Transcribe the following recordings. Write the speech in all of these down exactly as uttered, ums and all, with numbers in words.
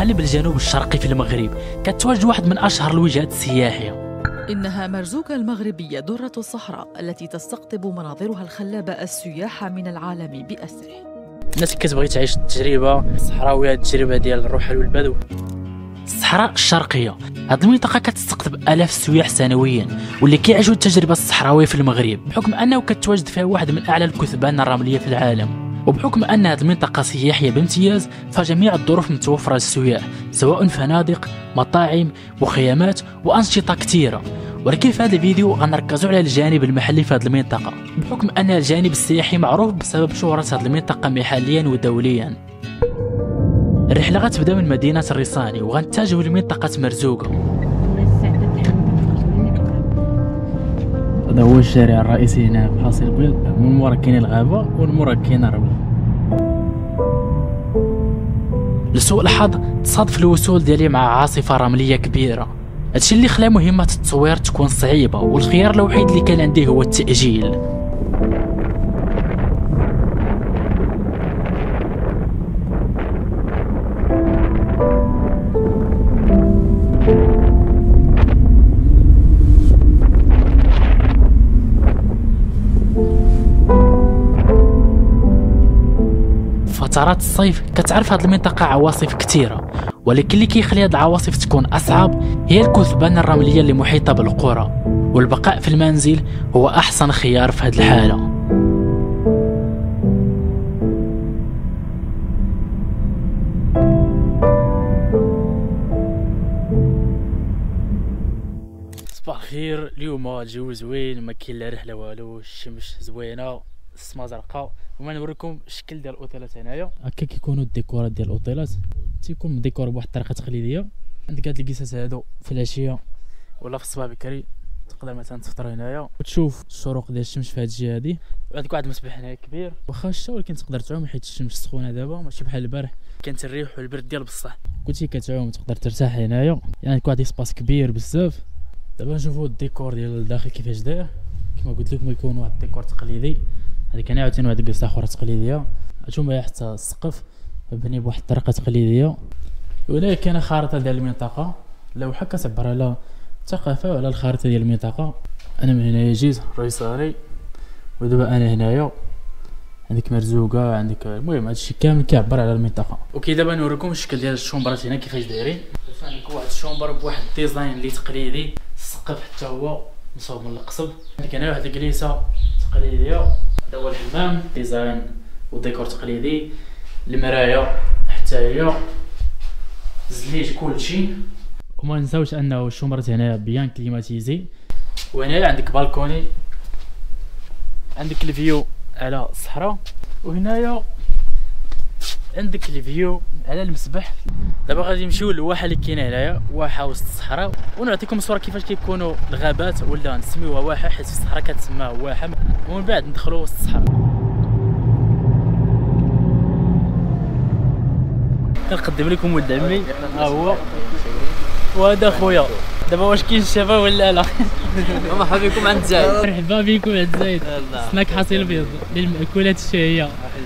قلب الجنوب الشرقي في المغرب كتواجد واحد من أشهر الوجهات السياحية. إنها مرزوقة المغربية درة الصحراء التي تستقطب مناظرها الخلابة السياح من العالم بأسره. الناس كتبغي تعيش التجربة الصحراوية، التجربة ديال الرحل والبدو. الصحراء الشرقية هذه المنطقة كتستقطب آلاف السياح سنويا، واللي كيعيشوا التجربة الصحراوية في المغرب بحكم أنه كتواجد فيها واحد من أعلى الكثبان الرملية في العالم. وبحكم أن هذه المنطقة سياحية بامتياز فجميع الظروف متوفرة للسياح، سواء فنادق، مطاعم، مخيمات وأنشطة كثيرة. ولكن في هذا الفيديو غنركزوا على الجانب المحلي في هذه المنطقة، بحكم أن الجانب السياحي معروف بسبب شهرة هذه المنطقة محليا ودوليا. الرحلة غتبدا من مدينة الريصاني وغنتجهوا لمنطقة مرزوقة. هذا هو الشارع الرئيسي هنا في حاصل البيض، من مورا كاين الغابة ومن مورا كاين الرمل. لسوء الحظ تصادف الوصول ديالي مع عاصفة رملية كبيرة، هادشي اللي خلى مهمة التصوير تكون صعيبة، والخيار الوحيد اللي كان عندي هو التأجيل. فترات الصيف كتعرف هذه المنطقة عواصف كثيرة، ولكن اللي كيخلي هذه العواصف تكون أصعب هي الكثبان الرملية اللي محيطة بالقرى، والبقاء في المنزل هو أحسن خيار في هذه الحالة. صباح الخير، اليوم الجو زوين، ما كاين لا رحلة والو، الشمس زوينة، السما زرقاء، وما نوريكم الشكل ديال الاوتيلات هنايا. هكا كيكونوا الديكورات ديال الاوتيلات، تيكون مديكور بواحد الطريقه تقليديه. عندك هاد الكيسات هادو في العشيه ولا في الصباح بكري تقدر مثلا تفطر هنايا وتشوف الشروق ديال الشمس في هاد الجهه هادي. وعندك واحد المسبح هنايا كبير واخا الشتا، ولكن تقدر تعوم حيت الشمس سخونه دابا ماشي بحال البارح، كانت الريح والبرد ديال بصح كنتي كتعوم تقدر ترتاح هنايا. يعني عندك واحد اسباس كبير بزاف. دابا نشوفوا الديكور ديال الداخل كيفاش داير. كما قلت لكم يكون واحد الديكور تقليدي، هذه كان عاوتاني واحد الجلسه اخرى تقليديه. هانتوما حتى السقف مبني بواحد الطريقه تقليديه. وهنا كاينه خارطه ديال المنطقه، لوحه كتعبر على الثقافه وعلى الخارطه ديال المنطقه. انا من هنايا جيت ريصاني، ودابا انا هنايا. عندك مرزوقه، عندك المهم هادشي كامل كيعبر على المنطقه. اوكي دابا نوريكم الشكل ديال الشومبرات هنا كيفاش دايرين. عندك واحد الشومبر بواحد الديزاين اللي تقليدي، السقف حتى هو مصوب من القصب. عندك هنا واحد الجليسه تقليديه، هذا هو الحمام ديزاين وديكور تقليدي، المرايه حتى هي، الزليج كلشي. وما نساوش انه الشومبرات هنا بيان كليماتيزي. وهنا عندك بالكوني، عندك الفيو على الصحراء، وهنايا عندك الفيو على المسبح. دابا غادي نمشيو للواحه اللي كاينه هنايا، واحه وسط الصحراء، ونعطيكم صوره كيفاش كيكونوا الغابات، ولا نسميوها واحه حيت في الصحراء كتسمى واحه، ومن بعد ندخلوا وسط الصحراء. كنقدم لكم ولد عمي، ها هو، وهذا خويا. دابا واش كاين الشباب ولا لا؟ مرحبا بكم عند زايد. مرحبا بكم عند زايد. سناك حصيل بيض للمأكولات الشهيه.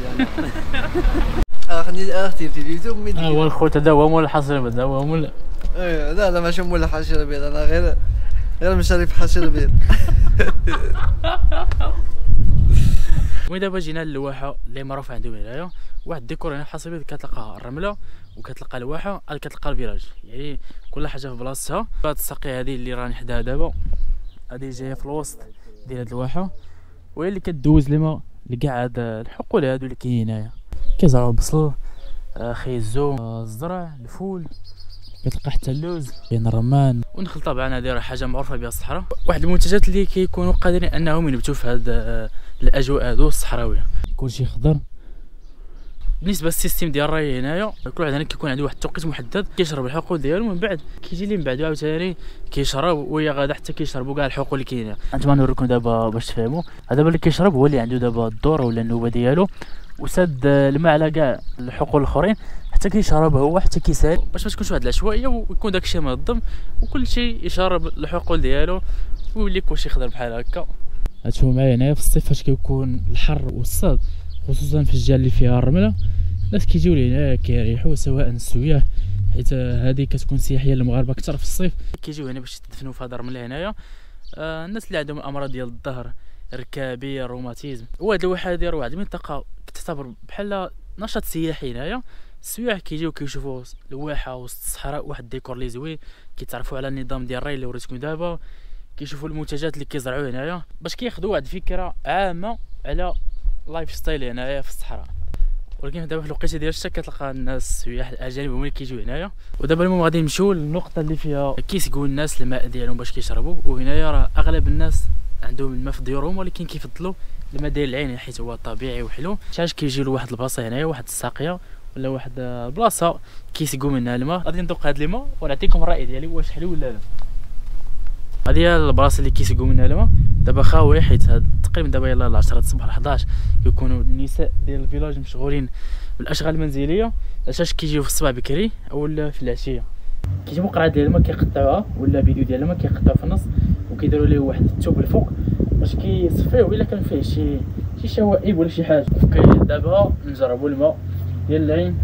اخني اختي في اليوتيوب. ها هو الخوت، هذا هو مول الحصيل البيض، هذا هو مول. ايه لا لا ماشي مول الحصيل البيض، انا غير غير مشاري في حصيل البيض. ودابا جينا للواحه اللي معروف عندهم هنايا، واحد الديكور هنا حاصل البيض، كتلقى الرمله وكتلقى الواحه، كتلقى الفيراج، يعني كل حاجه في بلاصتها. هاد الساقيه هذه اللي راني حداها دابا، هذه جايه في الوسط ديال هاد الواحه، وهي اللي كدوز الماء لكاع هاد الحقول هادو اللي كاينين هنايا. كيزرعوا البصل، خيزو، الزرع، الفول، كتلقى حتى اللوز، كاين الرمان، والنخل. طبعا هذه راه حاجه معروفه بها الصحراء، واحد المنتجات اللي كيكونوا قادرين انهم ينبتوا في هاد الاجواء هادو الصحراويه. كلشي خضر. بالنسبه للسيستيم ديال الري هنايا، كل واحد هنا كيكون عنده واحد التوقيت محدد كيشرب الحقول ديالو، ومن بعد كيجي لي من بعد عاوتاني كيشرب، وهي غادا حتى كيشربوا كاع الحقول اللي كاينه. انتما نوريكم دابا باش تفهموا. هذا اللي كيشرب هو اللي عنده دابا الدور ولا النوبه ديالو، وساد الماء على كاع الحقول الاخرين حتى كيشرب هو حتى كيسال، باش ما تكونش واحد العشوائيه، ويكون داكشي منظم، وكل شيء يشرب الحقول ديالو، ويولي كلشي خضر بحال هكا. هتشوفوا معايا هنايا في الصيف فاش كيكون الحر والصاد، خصوصا في الجهه اللي فيها الرمله، الناس كيجيو لهنا كيريحوا، سواء السياح حيت هذه كتكون سياحيه للمغاربه اكثر في الصيف، كيجيو هنا باش يتدفنوا في هذا الرمل هنايا. آه الناس اللي عندهم امراض ديال الظهر، الركابي، الروماتيزم. وهاد الواحه داير واحد المنطقه كتعتبر بحال نشاط سياحي هنايا. السياح كيجيو كيشوفوا الواحه وسط الصحراء، واحد الديكور اللي زوين، كيتعرفوا على النظام ديال الري اللي وريتكم دابا، كيشوفوا المنتجات اللي كيزرعوا هنايا باش كياخذوا واحد الفكره عامه على لايف ستايل هنايا في الصحراء. ولكن دابا في الوقيته ديال الشتا كتلقى الناس السياح الاجانب هما اللي كيجيو هنايا. ودابا المهم غادي نمشيو للنقطه اللي فيها كيسقوا الناس الماء ديالهم باش كيشربوا. وهنايا راه اغلب الناس عندهم الماء في ديورهم، ولكن كيفضلوا الماء ديال العين حيت هو طبيعي وحلو. حتى كيجيو لواحد البلاصه هنايا، واحد الساقيه ولا واحد البلاصه كيسقوا منها الماء. غادي ندوق هذا الماء ونعطيكم الراي ديالي واش حلو ولا لا. هذه هي البلاصه اللي كيسقوا منها الماء. دابا خاويه حيت تقريبا دابا يلاه العشرة الصباح الحداش يكونوا النساء ديال الفيلاج مشغولين بالاشغال المنزليه. علاش كيجيو في الصباح بكري ولا في العشيه كيجيبوا قرعه ديال الماء كيقطعوها ولا فيديو ديال الماء كيقطعوها في النص وكيديروا ليه واحد الثوب الفوق باش كيصفيوه الا كان فيه شي شي شوائب ولا شي حاجه. اوكي دابا نجربوا الماء ديال العين.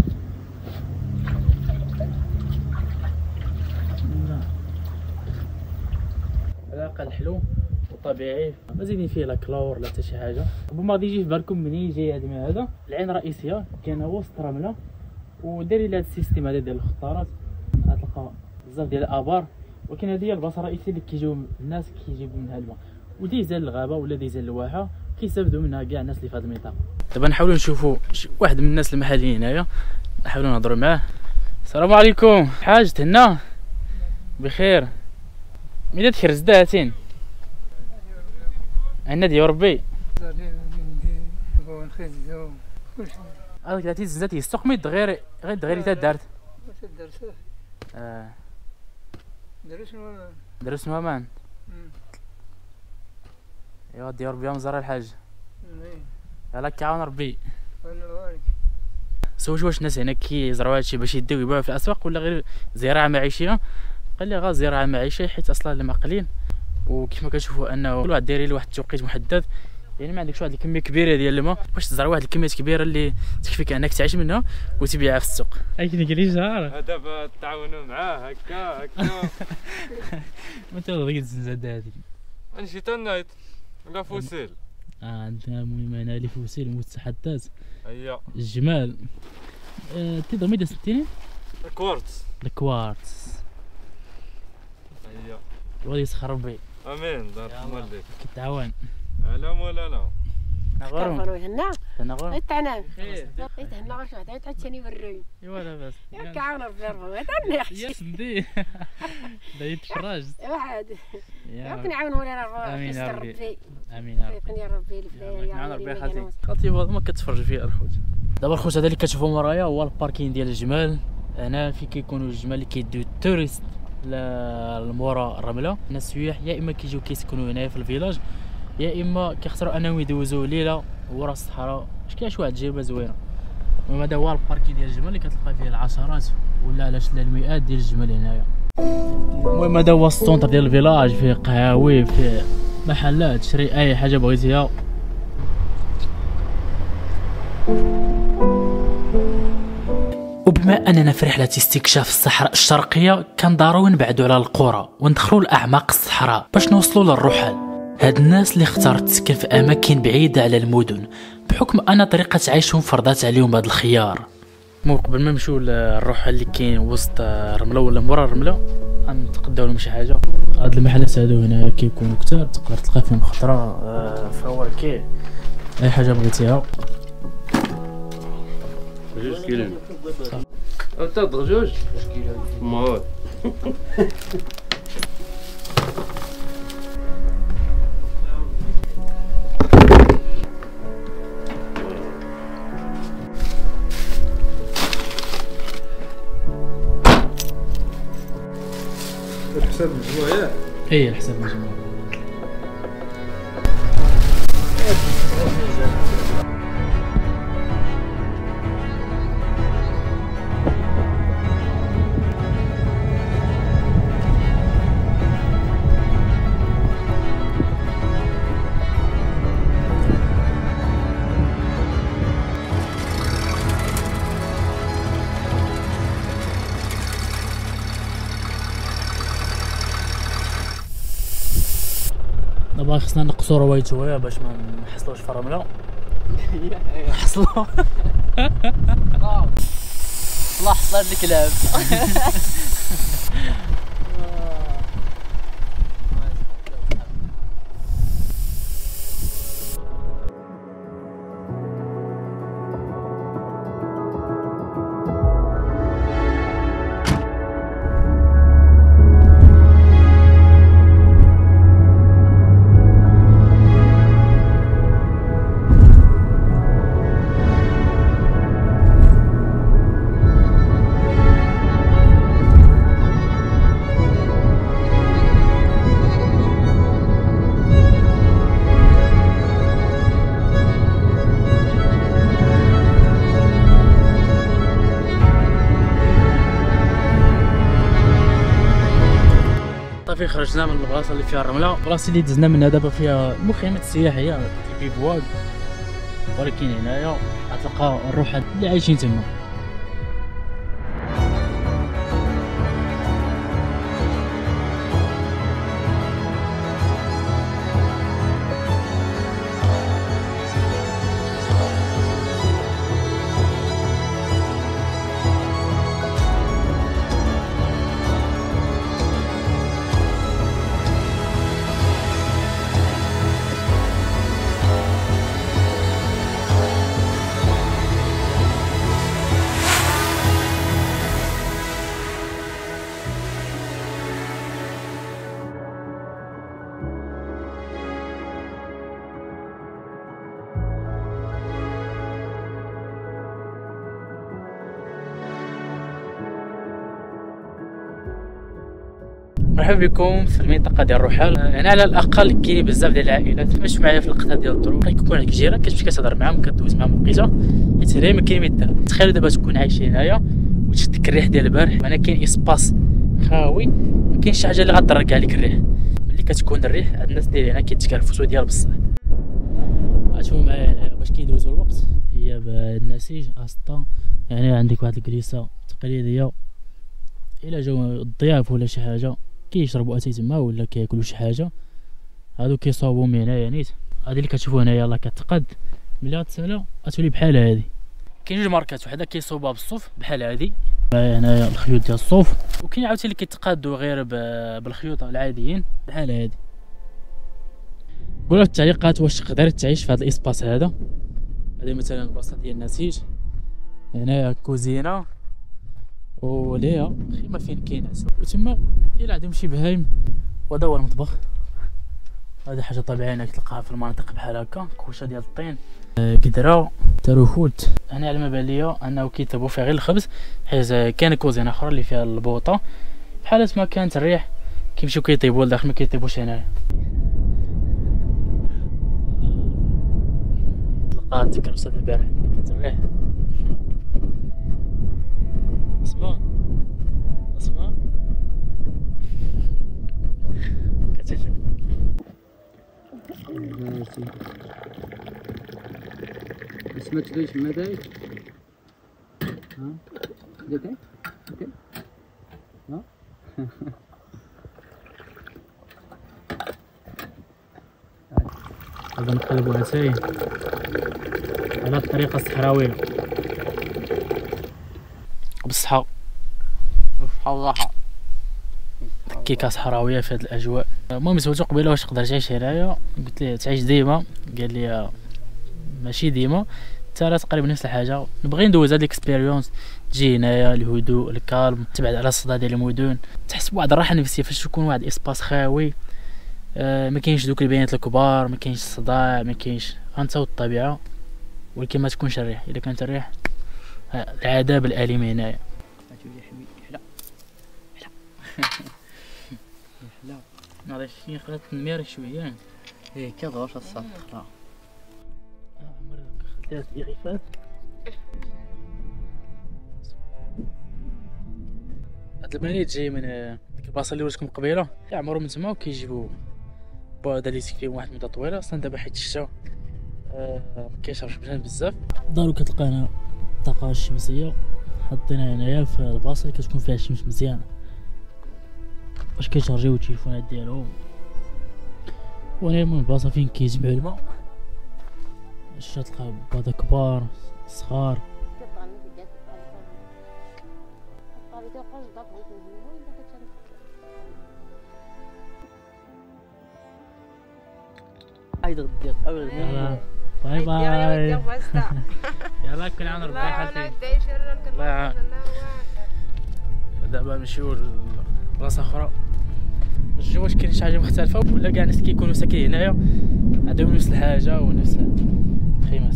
على الاقل حلو وطبيعي، ما زيدين فيه لا كلور لا حتى شي حاجه. ربما غادي يجي في بالكم منين جاي هذا الماء. هذا العين رئيسيه كاينه وسط رمله، ودايرين هذا السيستيم هذا ديال الخطارات. غتلقى بزاف ديال الابار، ولكن هذه هي البلاصه الرئيسيه اللي كيجيو الناس كيجيبوا منها الماء. وديزال الغابه ولا ديزال الواحه كيستافدوا منها كاع الناس اللي في هذه المنطقه. دابا نحاولوا نشوفوا واحد من الناس المحليين هنايا، نحاولوا نهضروا معاه. السلام عليكم حاج، تهنا بخير؟ مين تخرج داتين عندنا ديال ربي هذاك داتي زاتي السوق ميد غير غير غير تا دارت اه درس نوامان درس نوامان. ايوا ديال ربي مزار الحاج يلاه كيعاون ربي. سولت واش الناس هنا كيزرعوا هادشي باش يديو يبيعوا في الاسواق ولا غير زراعه معيشيه؟ قال لي غير زراعه معيشيه حيت اصلا الماء قليل، وكيف ما كتشوفوا انه كل واحد دايرين له واحد التوقيت محدد. يعني ما عندكش واحد الكميه كبيره ديال الماء باش تزرع واحد الكميات كبيره اللي تكفيك انك تعيش منها وتبيعها في السوق. هاكي قال لي جار دابا تعاونوا معاه هكا هكا. ما تبغي الزنزاد هذيك نمشي حتى النايت ولا فوسيل. اه عندنا المهم هنا اللي فوسيل متحدث هيا الجمال. آه تقدر ميدا سنتيني الكوارتز الكوارتز. هيا وغادي يسخر ربي. امين دار مالك كتعاون على مولا لا نغورو هنا تنغورو تعنام هنا غير واحد عاد ثاني وري ايوا لاباس كعاون ربي ربي تنيح يا سندي دا يتفرج واحد يا كنعاون ولا ربي امين يا ربي ربي امين يا ربي يقني يا ربي البلايا نعاون ربي خاطيك خاطي ما كتفرج فيه الخوت. دابا الخوت هذا اللي كتشوفوا ورايا هو الباركين ديال الجمال. هنا فين كيكونوا الجمال اللي كيديو التوريست لمورا الرمله. الناس السياح يا اما كيجيو كيسكنوا هنايا في الفيلاج، يا اما كيختاروا انهم يدوزوا ليله ورا الصحراء باش كاين شي واحد التجربه زوينه. المهم هذا هو الباركي ديال الجمال اللي كتلقى فيه العشرات ولا علاش لا المئات ديال الجمال هنايا. المهم هذا هو السونتر ديال الفيلاج، فيه قهاوي، فيه محلات تشري اي حاجه بغيتيها. وبما اننا في رحله استكشاف الصحراء الشرقيه كان ضروري نبعدوا على القرى وندخلوا لاعماق الصحراء باش نوصلوا للرحل. هاد الناس اللي اختارت تسكن في اماكن بعيده على المدن بحكم ان طريقه عيشهم فرضات عليهم هذا الخيار. مو قبل ما نمشيو للرحل اللي كاين وسط الرمله ولا مورا الرمله غنتقداو لهم شي حاجه. هاد المحلات هادو هنا كيكونوا كثار، تقدر تلقى فيهم خضره، آه فواكه، اي حاجه بغيتيها. جوج كيلو او تا جوج جوج كيلو مول حساب المجموع ياك؟ اي الحساب مجموع. دابا خصنا نقصوا روايد شويه باش ما نحصلوش في الرمله. حصلوا الله حصل الكلاب. صافي خرجنا من البلاصه اللي فيها الرمله. البلاصه اللي دزنا منها دابا فيها المخيمات السياحيه البيفواك، ولكن هنايا غتلقى الروحات اللي عايشين تما. مرحبا بكم في المنطقه ديال الرحال. هنا على الاقل كاين بزاف ديال العائلات مش معايا في اللقطه ديال الطرق. كيكون عندك جيران كتمشي كتهضر معاهم كدوز معاهم وقيته حيت هنا ما كاين ما يدار. تخيلوا دابا تكون عايش هنايا وتشد ديك الريح ديال البارح. هنا كاين اسباس خاوي ما كاينش شي حاجه اللي غتضرك عليك الريح. ملي كتكون الريح الناس ديال هنا كيتكرفسوا ديال بصح. غتشوفوا معايا هنايا باش كيدوزوا الوقت هي بالنسيج اسطا. يعني عندك واحد الكريسه تقليديه الا جاو الضياف ولا شي حاجه كيشربوا اتاي تما ولا كياكلوا شي حاجه هادو كيصاوبوا من هنايا نيت. هادي اللي كتشوفوا هنايا يلاه كتقاد ملي غتسالى غتولي بحال هادي. كاين جوج ماركات، وحده كيصوبوها بالصوف بحال هادي هنايا الخيوط ديال الصوف، وكاين عاوتاني اللي كيتقادوا غير بالخيوط العاديين بحال هادي. قولوا في التعليقات واش تقدر تعيش في هذا الاسباس هذا. هذه مثلا البلاصه ديال النسيج، هنايا كوزينه وليها خيمه فين كاين عسل، وتما الا عندهم شي بهايم وهذا هو المطبخ. هذه حاجه طبيعيه كتلقاها في المناطق بحال هكا، كوشه ديال الطين، قدره، ترخوت. هنا على ما بان ليا انه كيطيبوا فيها غير الخبز، حيت كاين كوزينه اخرى اللي فيها البوطه بحال ما كانت الريح كيمشيو كيطيبوا لداخل ما كيطيبوش هنايا. لقات كرسه البارح كانت الريح. اسمع اسمع كتشوف اسمع تدويش ما دايك ها دايك اوكي ها هذا نقلبوا عتاي على الطريقه الصحراويه بالصحة والراحه. كيكه صحراويه في هذه الاجواء. المهم سولتو قبيله واش تقدر تعيش هنايا، قلت ليه تعيش ديما، قال لي ماشي ديما، حتى راه تقريبا نفس الحاجه. نبغي ندوز هاد الاكسبيريونس، تجي هنايا الهدوء الكالم، تبعد على الصداع ديال المدن، تحس بواحد الراحه نفسيه فاش تكون واحد اسباس خاوي. آه ما كاينش دوك البيانات الكبار، ما كاينش الصداع، ما كاينش انت والطبيعه، ولكن ما تكونش الريح. اذا كانت الريح العذاب الاليم هنايا. هذا الشيء خلات نمير شويه ايه كضوش الصوت اه عمري خليت الاغفال. هاد المريض جاي من ديك البلاصه اللي وريتكم قبيله، كيعمروا من تما وكيجيبوا بعدا اللي فيهم واحد المده طويله. اصلا دابا حيت الشتا آه مكاينش بزاف. دارو كتلقى هنا الطاقه الشمسيه حاطينها هنايا في البلاصه اللي كتكون فيها الشمس مزيانه باش كيشارجيو التليفونات ديالهم. وانا المهم بلاصه فين كيجمعوا الماء، شتا تلقى بواطه كبار صغار. هايدا غدير يلا باي باي. يلا كل عام ربي يخليك. الله يعاون. دابا نمشيو لبلاصه اخرى، نشوفوا واش كاين شي حاجه مختلفه ولا كاع الناس كيكونوا ساكنين هنايا عندهم نفس الحاجه ونفس الخيمات.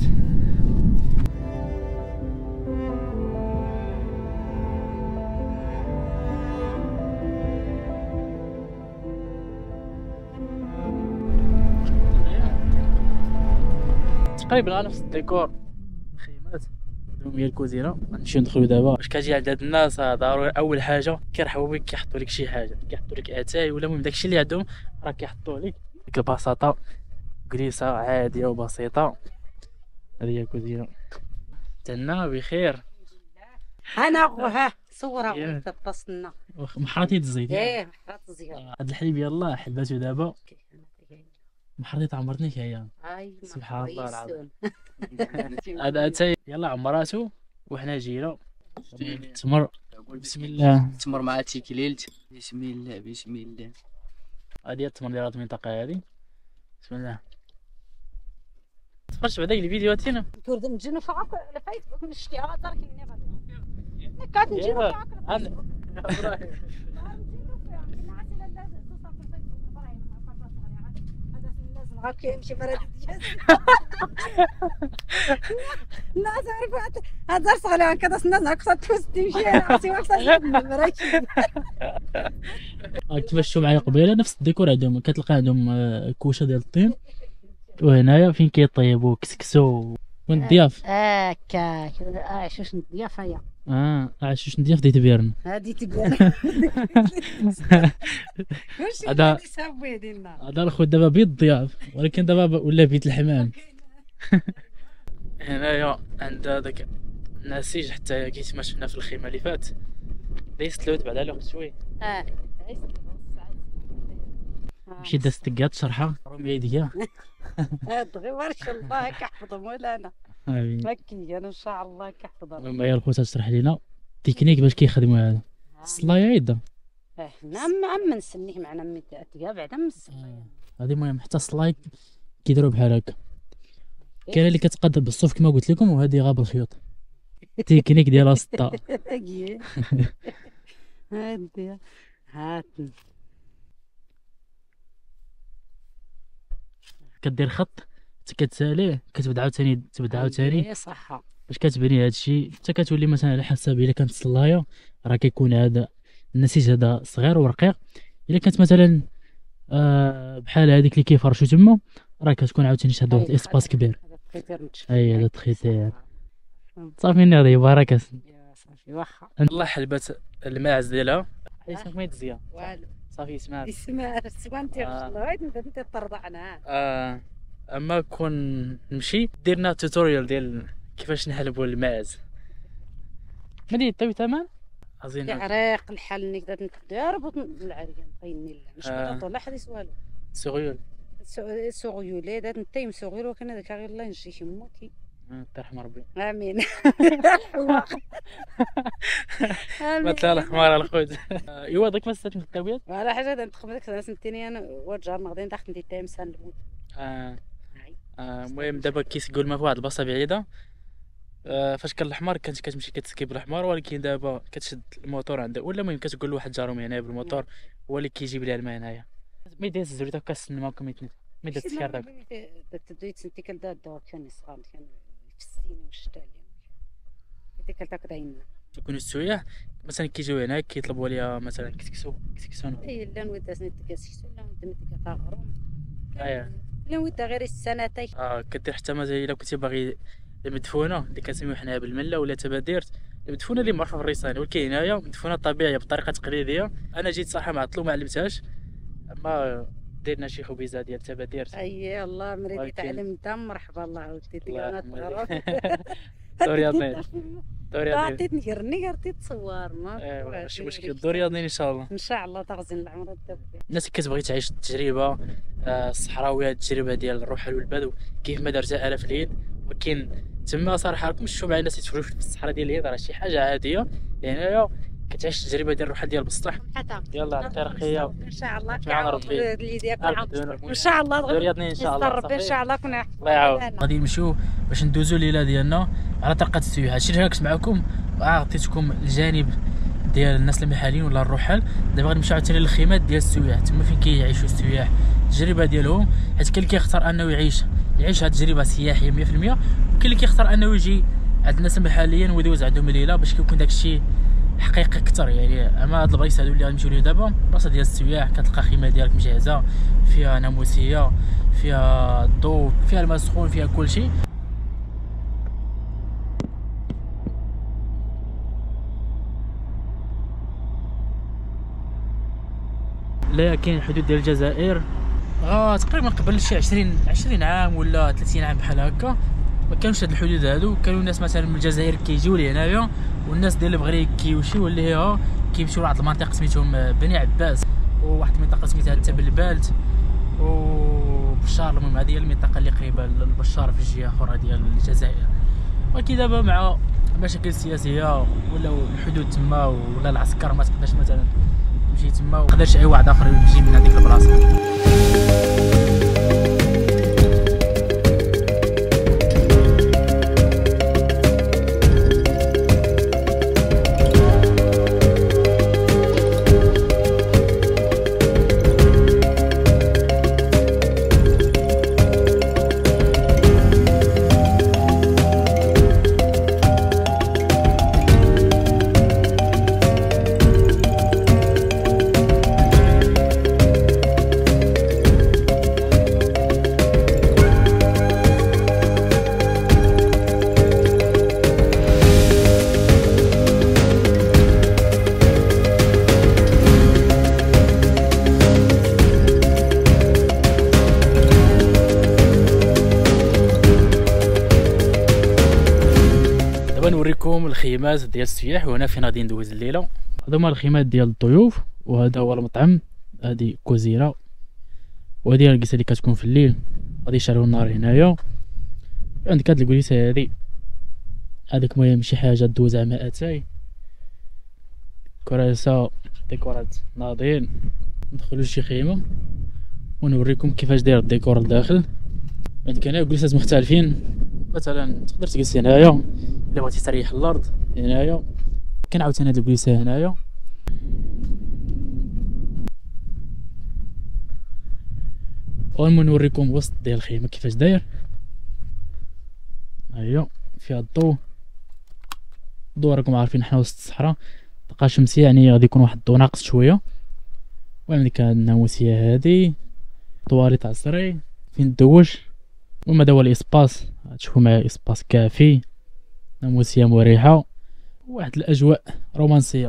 تقريبا نفس الديكور الخيمات هادو هي الكوزينه. غنمشيو ندخلو دابا. باش كتجي عند هاد الناس ضروري اول حاجه كيرحبوا بك كيحطوا لك شي حاجه، كيحطوا لك اتاي ولا المهم داكشي اللي عندهم راه كيحطوه لك. ديك البساطه كريسه عاديه وبسيطه. هذه هي الكوزينه تنا بخير. انا خوها صورها ياه. تتصلنا محرطي الزيت. ايه محرات الزيار. هاد الحليب يلاه حلباتو دابا محرطي عمرتني فيها. هاي سبحان الله العظيم. هذا اتاي يلا عمراتو وحنا جينا. تمر بسم الله. تمر مع تيكليلت. بسم الله بسم الله. هادي هي التمر ديال هاد المنطقه هادي. بسم الله. تفرجت بعدا الفيديوهاتنا تورد نجنو فعك الفيسبوك نشتيها ترك اني غادي نكات نجنو فعك انا هاك يمشي مرات ديال الناس عرفت هذا صغير كذا الناس هاك تفوز تمشي عرفتي واحد مرات كيفاش شفتوا معايا قبيله نفس الديكور عندهم. كتلقى عندهم آه، كوشه ديال الطين، وهنايا فين كيطيبوا كسكسو. وين الضياف؟ هكا اه شوش الضيافه هي اه عشوش نضيف ديت بيرن. هادي تبان هذا هادي صافي ديالنا هذا الخو دابا بيت الضياف، ولكن دابا ولا بيت الحمام. هنايا عند هذاك النسيج حتى كيف ما شفنا في الخيمه اللي فات دايس لوت بعدا الوقت شوي. اه مشي داز تقات شرحه رمي يديا. دغيا بارك الله كيحفظهم مولانا امين. مكي انا ان شاء الله كيحفظهم. المهم يا الخوت تشرح لينا تكنيك باش كيخدموا هذا الصلايه يدا. نعم عم نسنيه معنا مي تلقى بعدا من الصلايه. هذه المهم حتى الصلاي كيديروا بحال هكا. كاينه اللي كتقاد بالصوف كما قلت لكم، وهذه غا بالخيوط. تكنيك ديالها سطا. هادي هات كدير خط كتساليه كتبدا عاوتاني تبدا عاوتاني اي صح باش كتبني هذا الشيء حتى كتولي مثلا على حسب الا كانت الصلايه راه كيكون هذا النسيج هذا صغير ورقيق. الا كانت مثلا آه بحال هذيك اللي كيفرشوا تما راه كتكون عاوتاني شاد واحد الاسباس كبير. اي هذا التخيتير صافي ناضي بركه. صافي واخا الله حلبات الماعز ديالها حيت ما يتزيا والو صافي اسمها اسمها سوانتي الله انت ترضعنا. آه اما كون نمشي درنا توتوريال ديال كيفاش نحلبوا الماعز. ملي طيب تمام عزينا العريق الحل نقدر ندير العريان طيني مش آه. طول حديث والو سغيول سغيولي دات نتيم سغيول وكان هذاك غير الله نجي يموتي. الله يرحم ربي. امين. مثل الحمار الخوت. ايوا داك ما استات من التوبيات ولا حاجه نتخم داك الناس نتيني انا وجار نغدي داخل ندي تايم سان الموت. اه المهم دابا كيسقوا الماء في واحد البلاصه بعيده. آه فاش كان الحمار كانت كتمشي كتسكي بالحمار، ولكن دابا كتشد الموتور عندها ولا المهم كتقول لواحد جارهم هنا بالموتور هو اللي كيجيب ليها الماء هنايا. مي داز الزريته كاسن ما كميتني مي داز السكر داك تبديت سنتي كل دار دور كان صغار كان في السنين والشتاء اللي ديك كلتا كداينا يكونوا السياح مثلا كيجيو هنا كيطلبوا ليا مثلا كسكسو كسكسو. اي لا نود دازني تكاسكسو لا نود تكاغروم اييه لا نود غير السنتين. اه كدير حتى مثلا الا كنتي باغي المدفونه اللي كنسميو حنا بالمله ولا تباديرت المدفونه اللي معروفه في الريصان، ولكن هنايا مدفونه طبيعيه بطريقه تقليديه. انا جيت صراحه معطلو ما علمتهاش، اما درنا شي خبيزه ديال التباديرت. اي الله مريدي تعلم انت مرحبا الله وديتي انا تغرب دورياضنين دورياضنين عطيتني غيرني غير تصور ما ايوا ماشي مشكل دورياضنين ان شاء الله ان شاء الله تغزين العمر الدب. الناس كتبغي تعيش التجربه الصحراويه التجربه ديال الرحل والبدو كيف ما دارتها الاف اليد. ولكن تما صراحه راكم شفتوا مع الناس يتفرجوا في الصحراء ديال اليد راه شي حاجه عاديه. هنايا كتعيش التجربه ديال الرحل ديال بسطح. يلا ترقيه ان شاء الله سبحان ربي ان شاء الله رياضني ان شاء الله ربي ان شاء الله كنا الله يعاون. غادي نمشيو باش ندوزو الليله ديالنا على طريقه السياحه. هادشي اللي راكش معكم عطيتكم الجانب ديال الناس المحليين ولا الرحل. دابا غادي نمشيو عاوتاني للخيمات ديال السياح تما فين كيعيشوا السياح التجربه ديالهم. حيت كاين اللي كيختار انه يعيش يعيش هاد التجربه السياحيه مية في المية، وكاين اللي كيختار انه يجي عند الناس المحليين ويدوز عندهم الليله باش كيكون داكشي حقيقي اكثر. يعني اما هاد البلايص هادو اللي غنمشيو ليه دابا بلاصه ديال السياح كتلقى خيمه ديالك مجهزه فيها ناموسيه فيها الضوء فيها الماء سخون فيها كلشي. لا كاين الحدود ديال الجزائر اه تقريبا قبل شي عشرين عشرين عام ولا ثلاثين عام بحال هكا ما كانوش هاد الحدود هادو. كانوا الناس مثلا من الجزائر كيجيو لهنايا، والناس ديال المغرب كيمشيو لهيها كيمشيو لواحد المنطقه سميتهم بني عباس وواحد المنطقه سميتها تبل البالد وبشار. المهم هذه هي المنطقه اللي قريبه للبشار في الجهه الاخرى ديال الجزائر. ولكن دابا مع المشاكل السياسيه ولا الحدود تما ولا العسكر ما تقدرش مثلا تمشي تما ومقدرش اي واحد اخر يجي من هذيك البلاصه. نوريكم الخيمات ديال السياح وهنا فين غادي ندوز الليله. هادو هما الخيمات ديال الضيوف وهذا هو المطعم. هادي كوزيره وهادي هي الكيسه اللي كتكون في الليل غادي يشعلوا النار هنايا. عندك هاد الكريسه هادي هذيك المهم شي حاجه دوز مع اتاي كراسه ديكورات ناضين. ندخلوا لشي خيمه ونوريكم كيفاش داير الديكور لداخل. عندك هنا جلسات مختلفين مثلا تقدر تجلس هنايا الا بغيتي تريح الارض هنايا. كاين عاوتاني هاد الجلسه هنايا. المهم نوريكم الوسط ديال الخيمه كيفاش داير. هيا فيها الضو الضو راكم عارفين حنا وسط الصحراء طاقه شمسيه يعني غادي يكون واحد الضو ناقص شويه. المهم ديك الناموسيه هادي طواليط عصري فين تدوش. المهم هذا هو الاسباس تشوفوا معايا اسباس كافي ناموسيه مريحه واحد الاجواء رومانسيه.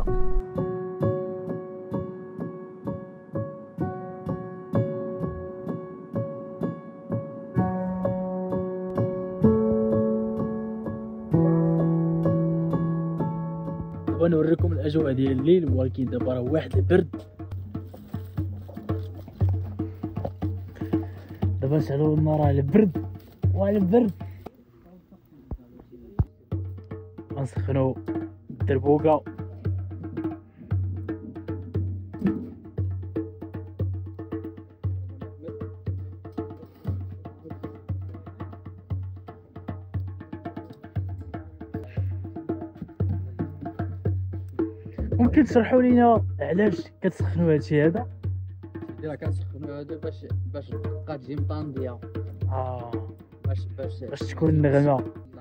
دابا نوريكم الاجواء ديال الليل ولكن دابا راه واحد البرد. دابا نشعلوا النار على البرد وعلى البرد غنسخنوا الدربوقه. ممكن تشرحوا لينا علاش كتسخنوا هادشي هذا؟ راه كنسخنوا هذا باش باش تبقى تجي مطانديه. اه باش باش باش تكون النغمه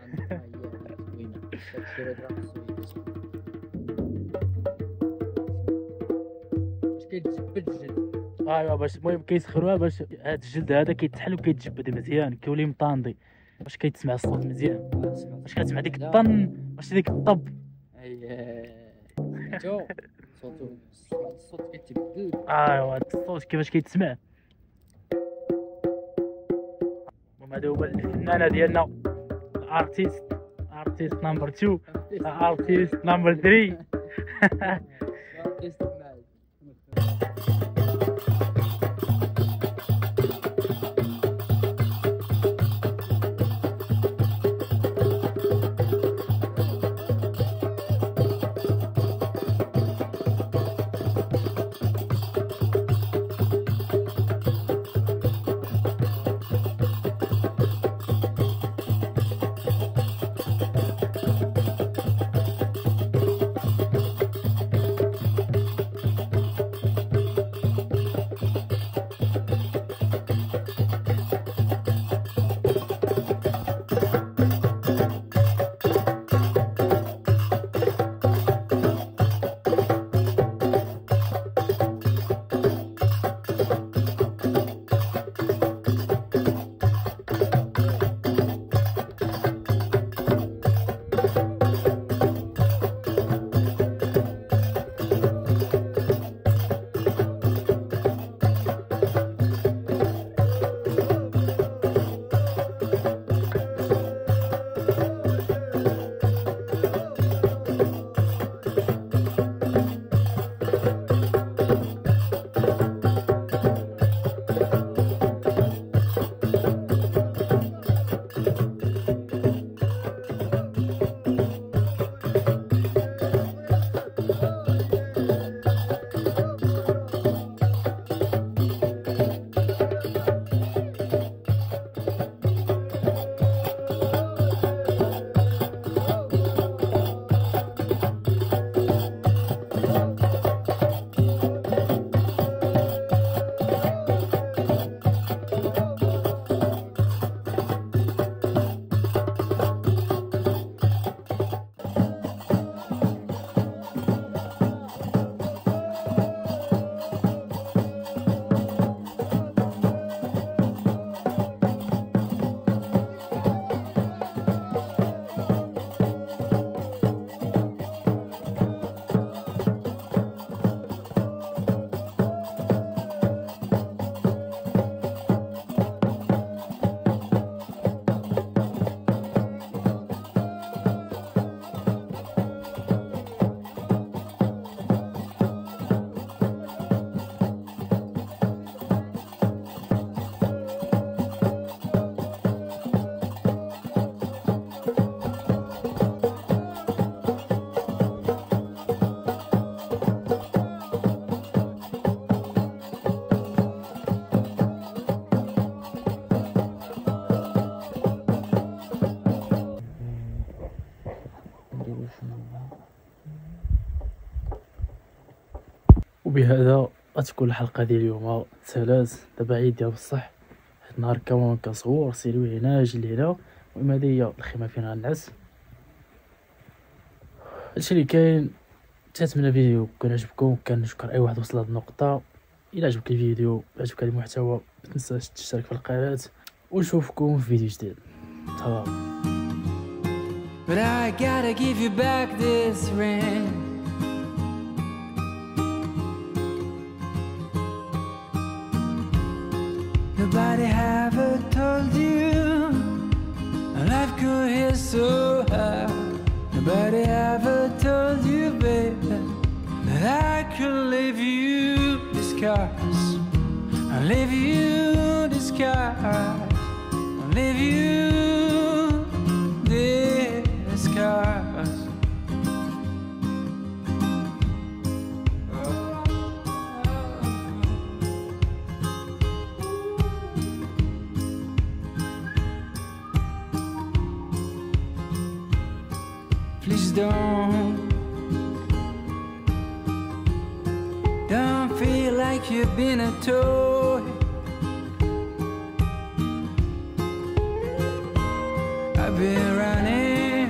باش كيتجبد الجلد. ايوا باش المهم كيسخنوها باش هاد الجلد هذا كيتحل وكيتجبد مزيان كيولي مطاندي باش كيتسمع الصوت مزيان باش كتسمع ديك الطن ماشي ديك الطب. اييه شوف صوتو الصوت كيتبدل. ايوا الصوت كيفاش كيتسمع. المهم هذا هو الفنانه ديالنا الارتيست ارتيست نمبر اثنين ارتيست نمبر ثلاثة. ارتيست معاك. وبهذا غتكون الحلقه ديال اليوم ثلاث. دابا عيد ديال بصح، نهار كامل كنصور سيروي هنا اجي لهنا. المهم هذه هي الخيمه فين غنعس. هادشي اللي كاين. تنتمنى الفيديو يكون عجبكم. كنشكر اي واحد وصل لهاد النقطه. الى عجبك الفيديو عجبك هذا المحتوى ما تنساش تشترك في القناه، ونشوفكم في فيديو جديد. تهلا. But I gotta give you back this ring. Nobody ever told you life could hit so high. Nobody ever told you, baby, that I could leave you the scars. I'll leave you the scars. I'll leave you the scars. Please don't, don't feel like you've been a toy. I've been running,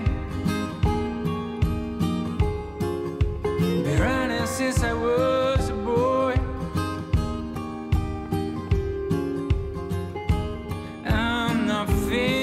been running since I was a boy. I'm not feeling